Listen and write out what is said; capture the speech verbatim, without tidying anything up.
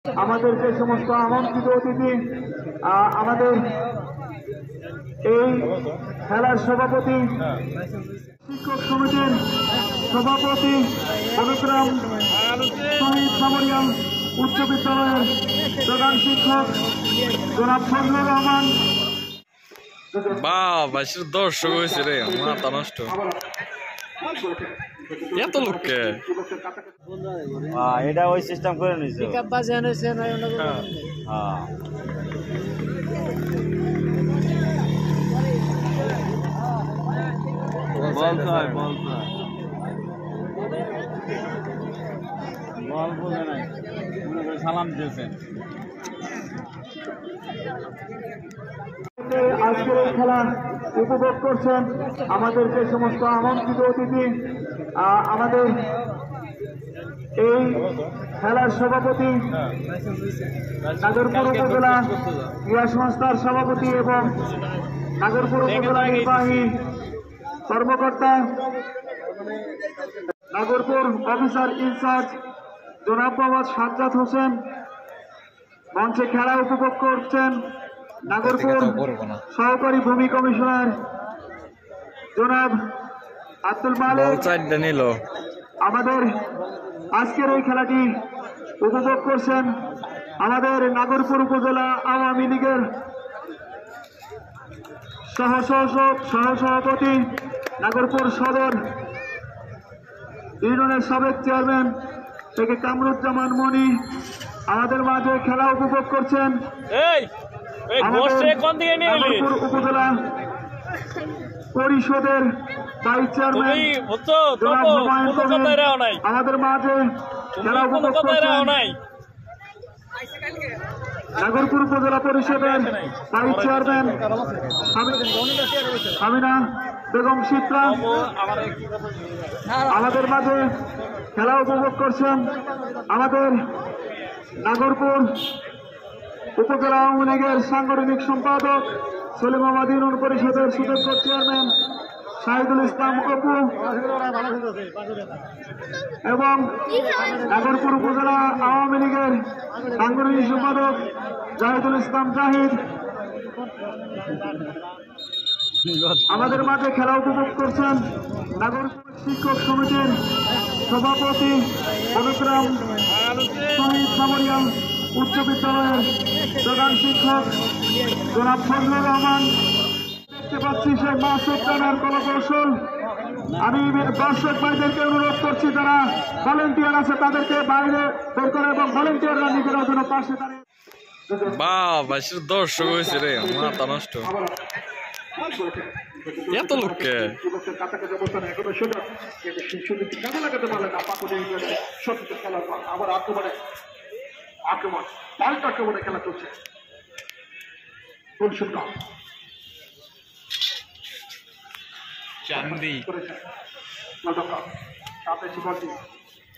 আমাদের যে সমস্ত আমন্ত্রিত অতিথি, আমাদের এই খেলার সভাপতি, শিক্ষক সমিতির সভাপতি, বনগ্রাম শহীদ মেমোরিয়াল উচ্চ বিদ্যালয়ের প্রধান শিক্ষক জনাব ফজলুর রহমান। বাবা দর্শক হয়েছে রে, মাথা নষ্ট। এত লোককে এটা ওই সিস্টেম করে নিছে। সালাম দিয়েছেন। আজকের এই খেলা উপভোগ করছেন আমাদের যে সমস্ত আমন্ত্রিত অতিথি, আমাদের এই খেলার সভাপতি, নাগরপুর উপজেলা ক্রীড়া সংস্থার সভাপতি এবং নাগরপুর উপজেলা নির্বাহী কর্মকর্তা, নাগরপুর অফিসার ইনচার্জ জনাব মোহাম্মদ সাজ্জাদ হোসেন। মঞ্চে খেলা উপভোগ করছেন নাগরপুর সহকারী ভূমি কমিশনার জনাব আব্দুল মালিক। আমাদের আজকের এই খেলাটি উপভোগ করছেন আমাদের নাগরপুর উপজেলা আওয়ামী লীগের সহ সহসভাপতি, নাগরপুর সদর ইউনিয়নের সাবেক চেয়ারম্যান থেকে কামরুজ্জামান মনি আমাদের মাঝে খেলা উপভোগ করছেন। নাগরপুর উপজেলা পরিষদের ভাইস চেয়ারম্যান আমাদের মাঝে খেলা উপভোগ করছেন। নাগরপুর উপজেলা পরিষদের ভাইস চেয়ারম্যান আমিনা বেগম সিত্রা আমাদের মাঝে খেলা উপভোগ করছেন। আমাদের নাগরপুর উপজেলা আওয়ামী লীগের সাংগঠনিক সম্পাদক সলিমাবাদ ইউনিয়ন পরিষদের সুযোগ্য চেয়ারম্যান শাহিদুল ইসলাম অপু এবং নাগরপুর উপজেলা আওয়ামী লীগের সাংগঠনিক সম্পাদক জাহিদুল ইসলাম জাহিদ আমাদের মাঝে খেলা উপভোগ করছেন। নাগরপুর শিক্ষক সমিতির সভাপতি, বনগ্রাম শহীদ মেমোরিয়াল উচ্চ বিদ্যালয়ের প্রধান শিক্ষক জনাব ফজলুর রহমান। দেখতে পাচ্ছি সেই মাছ উদ্যানের কলাকৌশল। আমি দর্শক ভাইদেরকে অনুরোধ করছি, যারা ভলেন্টিয়ার আছে তাদেরকে বাইরে বের করে এবং ভলেন্টিয়াররা নিজেরা যেন পাশে দাঁড়িয়ে। বাবা দর্শক হয়েছে রে, মাথা নষ্ট। এত লোককে আবার আক্রমণে আক্রমণ পাল্টা আক্রমণে খেলা চলছে। চান্দি